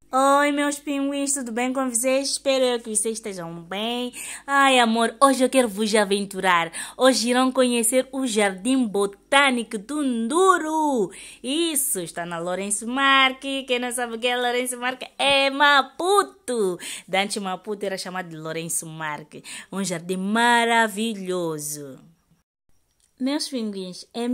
Oi, meus pinguins, tudo bem com vocês? Espero que vocês estejam bem. Ai, amor, hoje eu quero vos aventurar. Hoje irão conhecer o Jardim Botânico do Nduru. Isso, está na Lourenço Marques. Quem não sabe o que é Lourenço Marques é Maputo. Antes Maputo era chamado de Lourenço Marques. Um jardim maravilhoso. Meus pinguins, em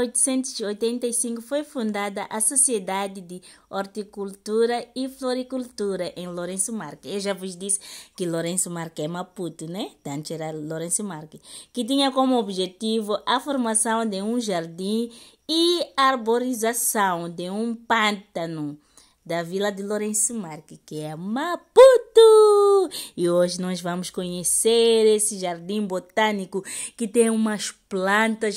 1885 foi fundada a Sociedade de Horticultura e Floricultura em Lourenço Marques. Eu já vos disse que Lourenço Marques é Maputo, né? Antes era Lourenço Marques. Que tinha como objetivo a formação de um jardim e arborização de um pântano da Vila de Lourenço Marques, que é Maputo. E hoje nós vamos conhecer esse jardim botânico que tem umas plantas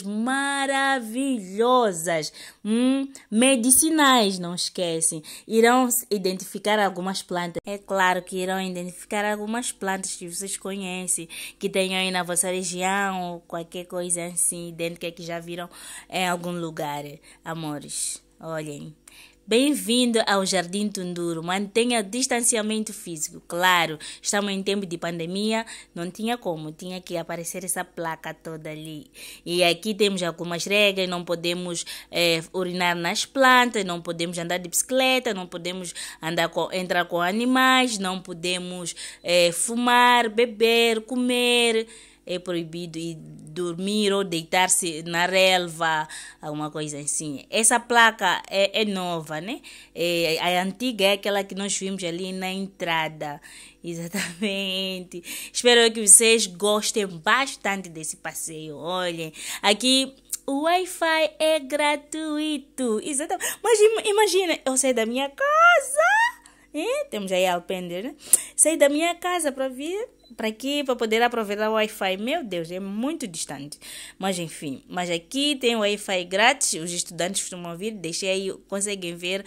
maravilhosas, medicinais, não esquecem. Irão identificar algumas plantas. É claro que irão identificar algumas plantas que vocês conhecem, que tem aí na vossa região, ou qualquer coisa assim, idêntica que já viram em algum lugar, amores. Olhem. Bem-vindo ao Jardim Tunduru. Mantenha distanciamento físico. Claro, estamos em tempo de pandemia, não tinha como, tinha que aparecer essa placa toda ali. E aqui temos algumas regras, não podemos urinar nas plantas, não podemos andar de bicicleta, não podemos entrar com animais, não podemos fumar, beber, comer. É proibido ir dormir ou deitar-se na relva, alguma coisa assim. Essa placa é nova, né? A antiga é aquela que nós vimos ali na entrada. Exatamente. Espero que vocês gostem bastante desse passeio. Olhem, aqui o Wi-Fi é gratuito. Exatamente. Mas imagina, eu saí da minha casa. Temos aí Alpender, né? Saí da minha casa para vir para aqui, para poder aproveitar o Wi-Fi. Meu Deus, é muito distante. Mas enfim, mas aqui tem o Wi-Fi grátis. Os estudantes costumam vir. Deixei aí, conseguem ver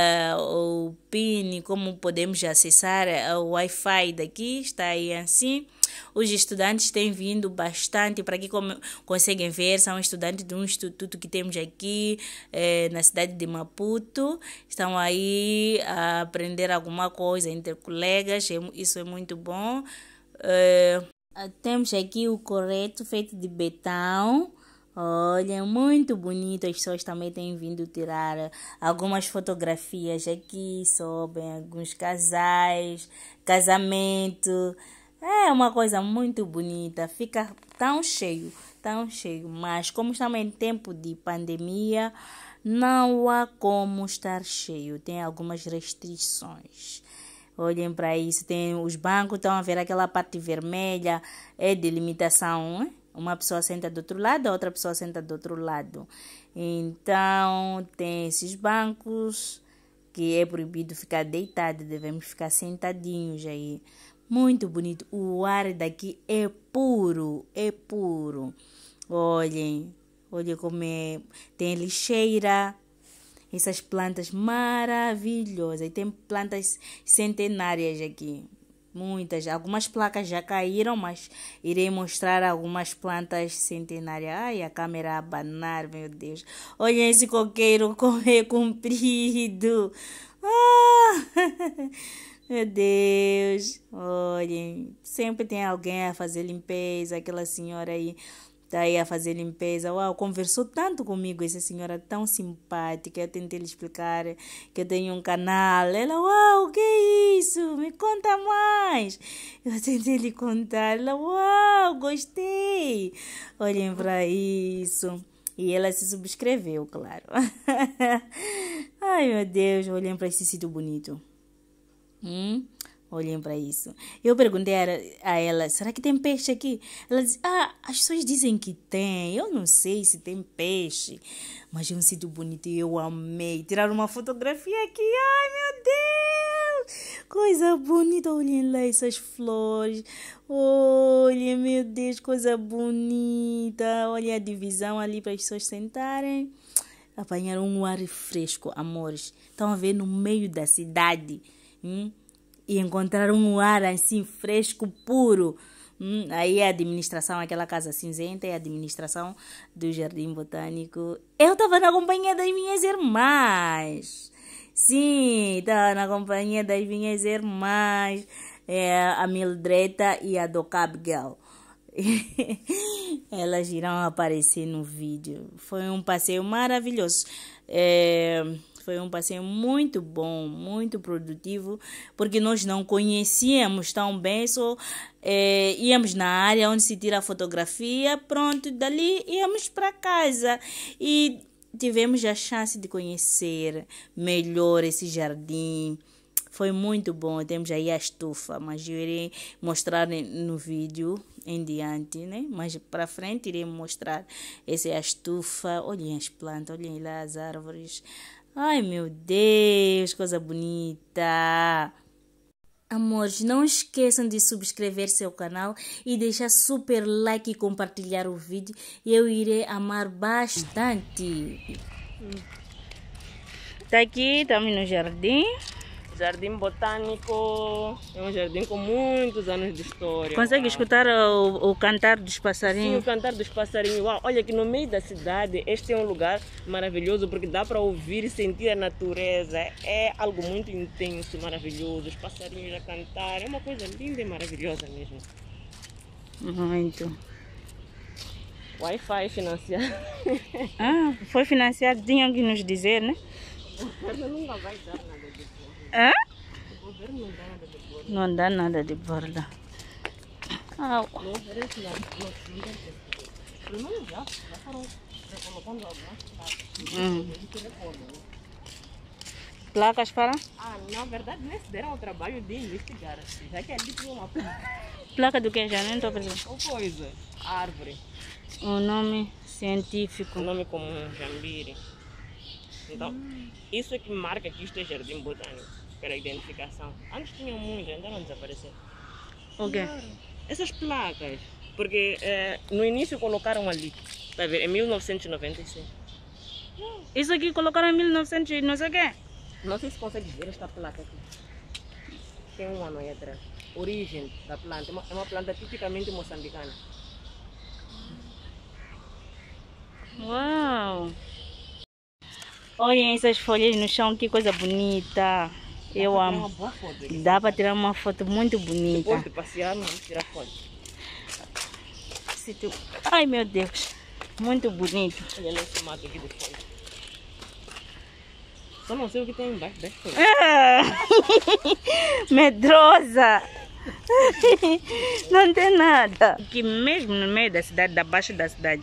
o PIN, como podemos acessar o Wi-Fi daqui. Está aí assim. Os estudantes têm vindo bastante para aqui, como conseguem ver, são estudantes de um instituto que temos aqui na cidade de Maputo. Estão aí a aprender alguma coisa entre colegas, isso é muito bom. Temos aqui o correto feito de betão. Olha, muito bonito. As pessoas também têm vindo tirar algumas fotografias aqui sobre alguns casais, casamento. É uma coisa muito bonita, fica tão cheio, tão cheio. Mas como estamos em tempo de pandemia, não há como estar cheio. Tem algumas restrições. Olhem para isso, tem os bancos, estão a ver aquela parte vermelha, é de limitação, hein? Uma pessoa senta do outro lado, a outra pessoa senta do outro lado. Então, tem esses bancos que é proibido ficar deitado, devemos ficar sentadinhos aí. Muito bonito. O ar daqui é puro, é puro. Olhem como é. Tem lixeira, essas plantas maravilhosas. E tem plantas centenárias aqui. Muitas. Algumas placas já caíram, mas irei mostrar algumas plantas centenárias. Ai, a câmera a abanar, meu Deus. Olhem esse coqueiro como é comprido. Meu Deus, olhem, sempre tem alguém a fazer limpeza, aquela senhora aí tá aí a fazer limpeza. Uau, conversou tanto comigo, essa senhora tão simpática. Eu tentei lhe explicar que eu tenho um canal. Ela, uau, o que é isso? Me conta mais. Eu tentei lhe contar. Ela, uau, gostei. Olhem para isso. E ela se subscreveu, claro. Ai, meu Deus, olhem para esse sítio bonito. Olhem para isso. Eu perguntei a ela, será que tem peixe aqui? Ela disse, as pessoas dizem que tem. Eu não sei se tem peixe. Mas é um sítio bonito e eu amei. Tirar uma fotografia aqui. Ai, meu Deus! Coisa bonita. Olhem lá essas flores. Olhem, meu Deus, coisa bonita. Olha a divisão ali para as pessoas sentarem. Apanhar um ar fresco, amores. Estão a ver no meio da cidade. E encontrar um ar assim fresco, puro. Aí a administração, aquela casa cinzenta, é a administração do Jardim Botânico. Eu estava na companhia das minhas irmãs. Sim, tá na companhia das minhas irmãs, a Mildreta e a Docabgirl. Elas irão aparecer no vídeo. Foi um passeio maravilhoso. Foi um passeio muito bom, muito produtivo, porque nós não conhecíamos tão bem, só íamos na área onde se tira a fotografia, pronto, dali íamos para casa e tivemos a chance de conhecer melhor esse jardim. Foi muito bom. Temos aí a estufa, mas eu irei mostrar no vídeo em diante, né? Mas para frente irei mostrar essa é a estufa. Olhem as plantas, olhem lá as árvores. Ai, meu Deus, coisa bonita. Amores, não esqueçam de subscrever seu canal e deixar super like e compartilhar o vídeo. Eu irei amar bastante. Tá aqui, estamos no jardim. Jardim Botânico é um jardim com muitos anos de história. Consegue escutar o cantar dos passarinhos? Sim, o cantar dos passarinhos. Uau, olha que no meio da cidade este é um lugar maravilhoso porque dá para ouvir e sentir a natureza. É algo muito intenso, maravilhoso. Os passarinhos a cantar. É uma coisa linda e maravilhosa mesmo. Muito. Wi-Fi financiado. Ah, foi financiado, tinham que nos dizer, né? O governo nunca vai dar nada de borda. Hã? O governo não dá nada de borda. Não dá nada de borda. Ah, Não oferece nada. Não tem tempo. Pelo menos já foram colocando algumas placas. Placas para? Na verdade, nem se deram o trabalho de investigar. Já que ali tinha uma placa. Placa do que já? Nem estou percebendo. Qual coisa? Árvore. O nome científico. O nome comum, jambiri. Então, isso é que marca que isto é jardim botânico, para a identificação. Antes tinham muitos, ainda não desapareceram. O quê? Essas placas, porque no início colocaram ali, tá vendo? Em 1996. Isso aqui colocaram em 1900 e não sei o quê. Não sei se consegue ver esta placa aqui. Tem um ano aí atrás. Origem da planta, é uma planta tipicamente moçambicana. Uau! Olhem essas folhas no chão, que coisa bonita. Eu amo. Dá para tirar uma foto muito bonita. Depois de passear, não tirar foto. Ai, meu Deus. Muito bonito. Olha esse mato aqui de folha. Só não sei o que tem embaixo das folhas. Medrosa. Não tem nada. Aqui mesmo no meio da cidade, abaixo da cidade.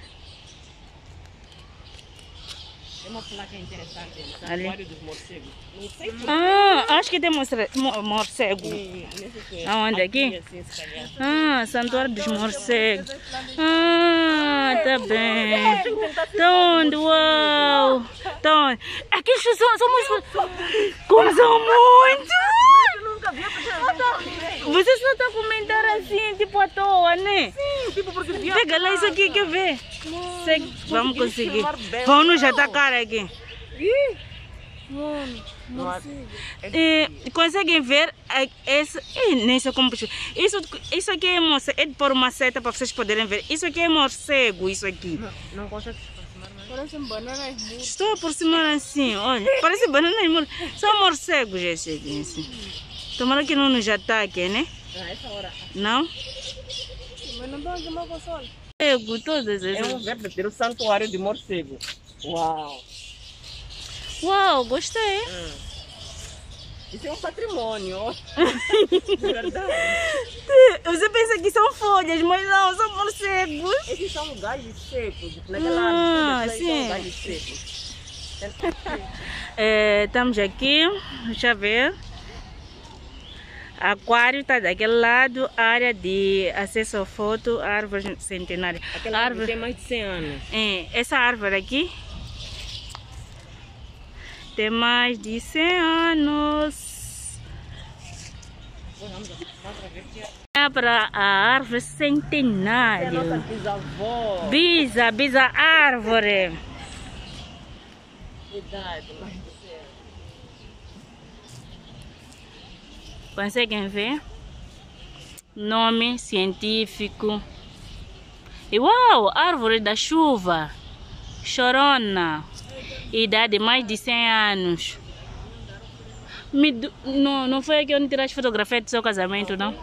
Tem uma placa interessante, o Santuário dos Morcegos. Não sei por acho que tem morcego. Aonde? Aqui? Assim, Santuário dos Morcegos. Tá bem. Tá onde? Uau. Tá onde? Aqui somos... Como são muito? Você só tá comentando assim, tipo à toa, né? Sim, tipo porque... Pega lá isso aqui, quer ver? Vamos conseguir. Vamos nos atacar aqui. Conseguem ver nessa composição. Isso aqui é morcego. É de pôr uma seta para vocês poderem ver. Isso aqui é morcego, isso aqui. Não consegue se aproximar mais. Parecem bananas mudas. Estou a aproximar assim, olha. Parece bananas mudas. São morcegos esse aqui. Tomara que não nos ataquem, né? Essa hora. Não? Mas não estão a queimar com o sol. Todas essas. É um verdadeiro santuário de morcego. Uau! Uau, gostei. Isso é um patrimônio. Verdade. Você pensa que são folhas, mas não, são morcegos. Esses são galhos secos. Naquela árvore sim. São galhos secos. Estamos aqui, deixa eu ver. Aquário está daquele lado, área de acesso à foto, árvore centenária. Aquela árvore tem mais de 100 anos. Essa árvore aqui tem mais de 100 anos. É para a árvore centenária. É a nossa bisavó. Bisa árvore. Cuidado, Conseguem ver? Nome científico. E uau! Árvore da chuva. Chorona. Idade mais de 100 anos. Não foi aqui onde tiraste fotografia do seu casamento, não?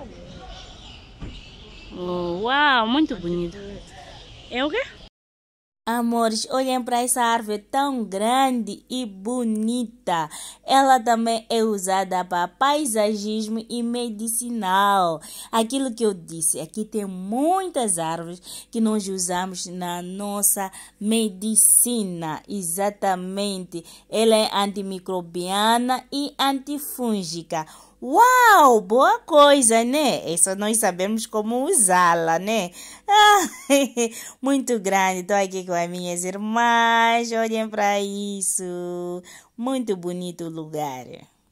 Oh, uau, muito bonito. É o quê? Amores, olhem para essa árvore tão grande e bonita. Ela também é usada para paisagismo e medicinal. Aquilo que eu disse, aqui tem muitas árvores que nós usamos na nossa medicina. Exatamente. Ela é antimicrobiana e antifúngica. Uau, boa coisa, né? Isso nós sabemos como usá-la, né? Muito grande. Estou aqui com as minhas irmãs. Olhem para isso. Muito bonito o lugar.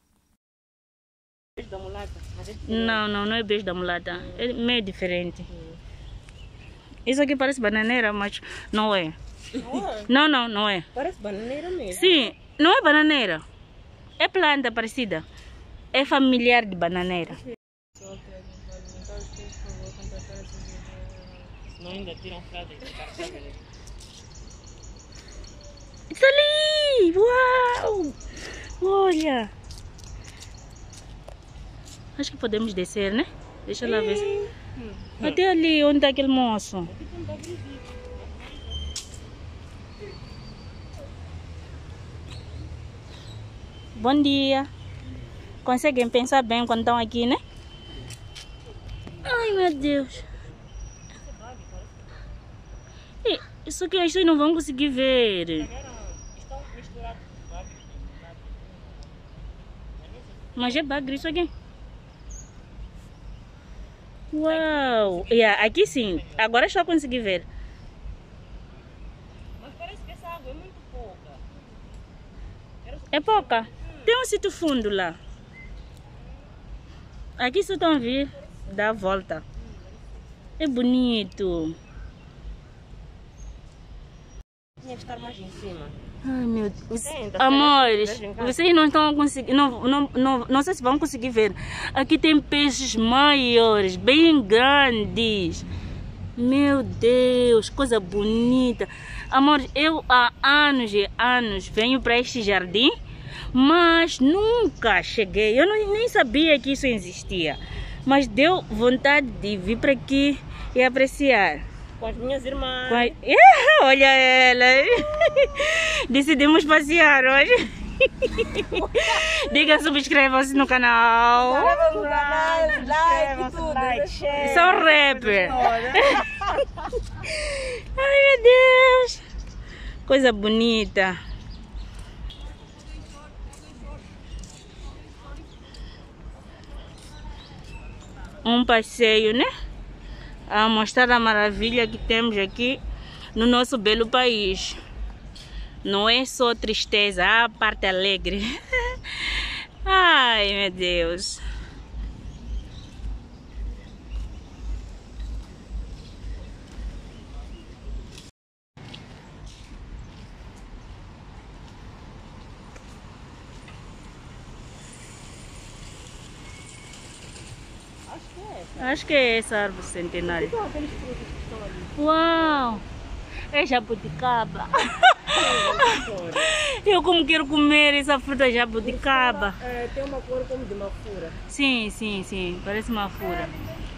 Beijo da mulata? Não é beijo da mulata. É meio diferente. Isso aqui parece bananeira, mas não é. Não é. Parece bananeira mesmo. Sim, não é bananeira. É planta parecida. É familiar de bananeira. Não ainda tiram fralda. Está ali! Uau! Olha! Acho que podemos descer, né? Deixa lá ver. Até ali, onde está aquele moço. Bom dia! Conseguem pensar bem quando estão aqui, né? Ai, meu Deus! Isso aqui vocês não vão conseguir ver. Estão misturados. Mas é bagre isso aqui. Uau! Yeah, aqui sim. Agora só consegui ver. Mas parece que essa água é muito pouca. É pouca. Tem um sítio fundo lá. Aqui só estão a vir dar a volta. É bonito. Tinha que estar mais em cima. Ai, meu Deus. Tenta, Amores, tenta. vocês não estão a conseguir. Não sei se vão conseguir ver. Aqui tem peixes maiores, bem grandes. Meu Deus, coisa bonita. Amores, eu há anos e anos venho para este jardim, mas nunca cheguei. Eu nem sabia que isso existia. Mas deu vontade de vir para aqui e apreciar. Com as minhas irmãs. Olha ela. Decidimos passear hoje. Diga, subscrevam-se no canal. Inscrevam-se no canal, like, tudo. Like, share. Sou rapper. Ai, meu Deus. Coisa bonita. Um passeio, né? A mostrar a maravilha que temos aqui no nosso belo país. Não é só tristeza, a parte alegre. Ai, meu Deus. Acho que é essa árvore centenária. Então, aqueles frutos que estão ali. Uau! É jabuticaba. Eu como quero comer essa fruta jabuticaba. Tem uma cor como de mafura. Sim. Parece mafura.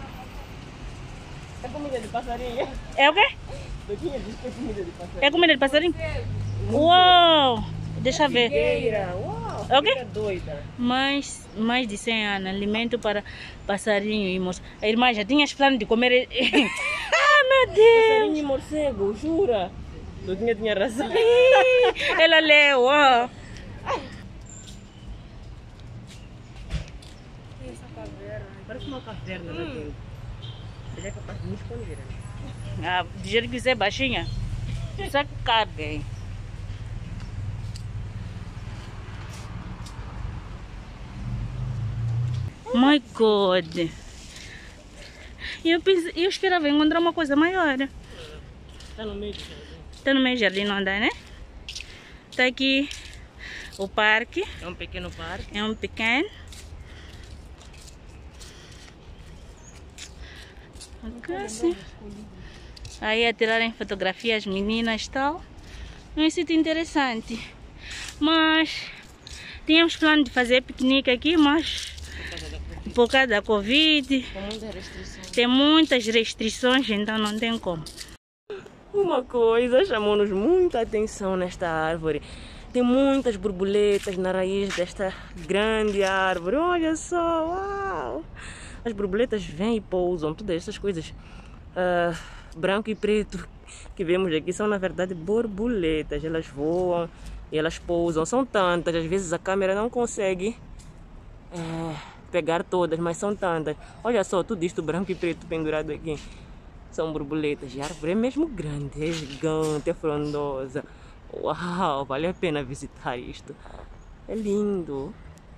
É comida de passarinho. É o quê? Doquinha diz que é comida de passarinho. É comida de passarinho? Uau! Deixa eu ver. Figueira. Uau, É o quê? fica doida. Mais de 100 anos. Alimento para passarinho e moço. A irmã já tinha plano de comer. Ah, meu Deus! Passarinho e morcego, jura? Doquinha tinha razão. Ela leu, ó. Essa caverna. Parece uma caverna daquele. Ele é capaz de me esconder. Ah, do jeito que você é baixinha, isso cabe. My God. Eu esperava encontrar uma coisa maior. Está no meio do jardim. Está no meio do jardim, não dá, né? Está aqui o parque. É um pequeno parque. É um pequeno. Assim. Aí a tirarem fotografias meninas e tal. É um sítio interessante. Mas Tínhamos plano de fazer piquenique aqui, mas por causa da Covid, Com muitas restrições. tem muitas restrições, então não tem como. Uma coisa chamou-nos muita atenção nesta árvore. Tem muitas borboletas na raiz desta grande árvore. Olha só, uau! As borboletas vêm e pousam. Todas essas coisas branco e preto que vemos aqui são na verdade borboletas. Elas voam e elas pousam. São tantas, às vezes a câmera não consegue pegar todas, mas são tantas. Olha só, tudo isto branco e preto pendurado aqui. São borboletas. E a árvore é mesmo grande, é gigante, é frondosa. Uau, vale a pena visitar isto. É lindo.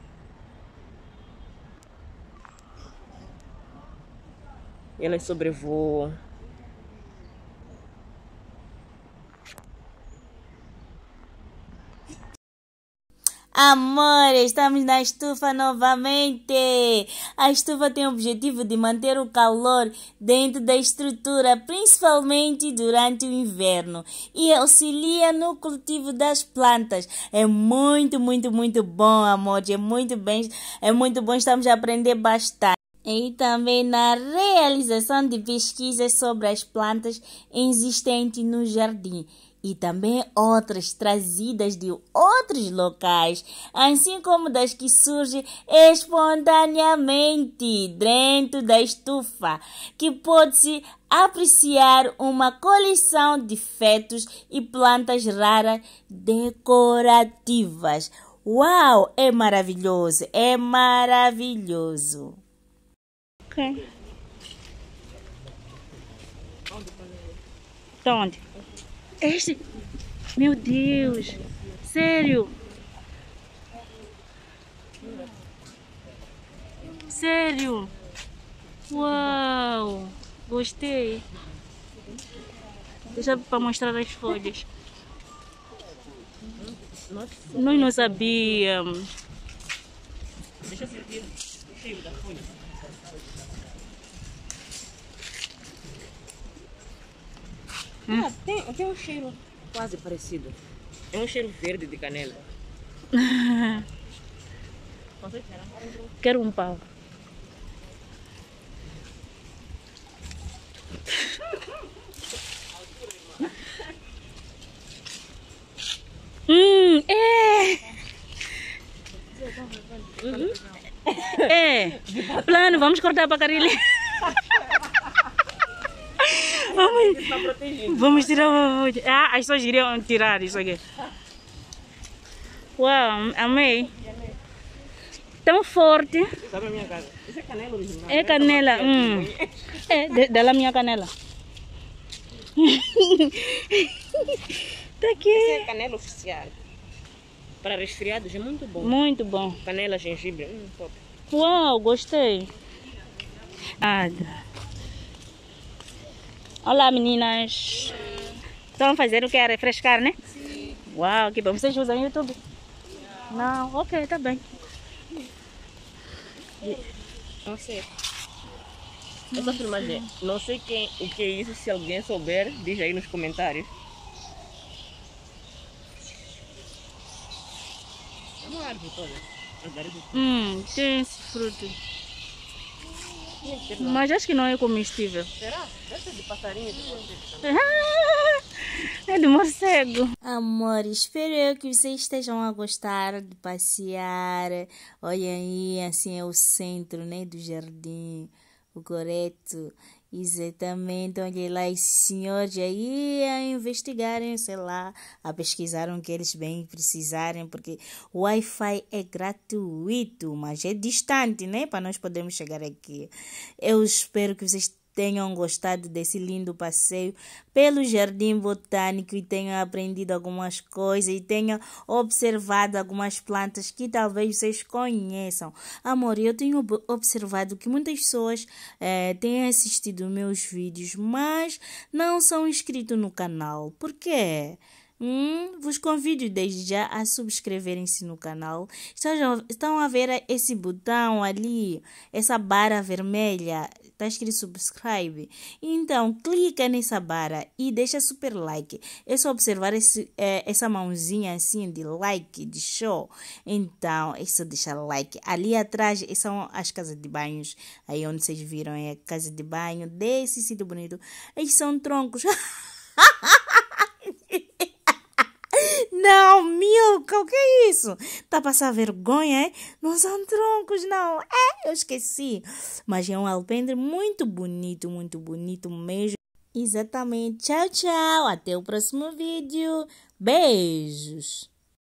Elas sobrevoam. Amor, estamos na estufa novamente. A estufa tem o objetivo de manter o calor dentro da estrutura, principalmente durante o inverno, e auxilia no cultivo das plantas. É muito bom, amor. É muito bom. Estamos a aprender bastante. E também na realização de pesquisas sobre as plantas existentes no jardim. E também outras trazidas de outros locais, assim como das que surgem espontaneamente dentro da estufa, que pode-se apreciar uma coleção de fetos e plantas raras decorativas. Uau, é maravilhoso, é maravilhoso. Ok. Tá onde? Este? Meu Deus! Sério? Sério? Uau! Gostei! Deixa para mostrar as folhas. Nós não sabíamos. Deixa eu sentir o cheiro da folha. Tem um cheiro quase parecido. É um cheiro verde de canela. Quero um pau. Plano, vamos cortar para Carilha. Vamos tirar o... as pessoas iriam tirar isso aqui. Uau, amei. Tão forte. Sabe a minha casa? Isso é canela original. É canela. Da minha canela. Tá aqui. Esse é canela oficial. Para resfriados é muito bom. Muito bom. Canela, gengibre. Top. Uau, gostei. Olá, meninas. Estão fazendo o que? Refrescar, né? Sim. Uau, que bom. Vocês usam o YouTube? Não, ok, tá bem. Não sei. Essa filmagem, não sei o que é isso. Se alguém souber, diz aí nos comentários. É uma árvore toda. Tem esse fruto. Mas acho que não é comestível. Será? Deve ser de passarinho. É de morcego. Amor, espero que vocês estejam a gostar de passear. Olha aí, assim é o centro, né, do jardim. O correto. Exatamente. Olha lá esses senhores aí a investigarem, sei lá, a pesquisarem o que eles bem precisarem, porque o Wi-Fi é gratuito, mas é distante, né? Para nós podermos chegar aqui. Eu espero que vocês tenham gostado desse lindo passeio pelo Jardim Botânico e tenham aprendido algumas coisas e tenham observado algumas plantas que talvez vocês conheçam. Amor, eu tenho observado que muitas pessoas têm assistido meus vídeos, mas não são inscritos no canal. Por quê? Vos convido desde já a subscreverem-se no canal. Estão a ver esse botão ali, essa barra vermelha? está escrito subscribe. Então, clica nessa barra e deixa super like. É só observar essa mãozinha assim de like, de show. Então, é só deixar like. Ali atrás são as casas de banhos. Aí onde vocês viram é a casa de banho desse sítio bonito. Aí são troncos. Não, Milka, o que é isso? Tá a passar vergonha, é? Não são troncos, não. É, eu esqueci. Mas é um alpendre muito bonito mesmo. Exatamente. Tchau, tchau. Até o próximo vídeo. Beijos.